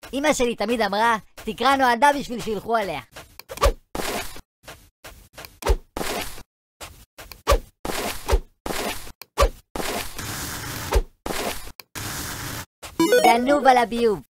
אמא שלי תמיד אמרה, תקרא נועדה בשביל שילכו עליה. גנוב על הביוב.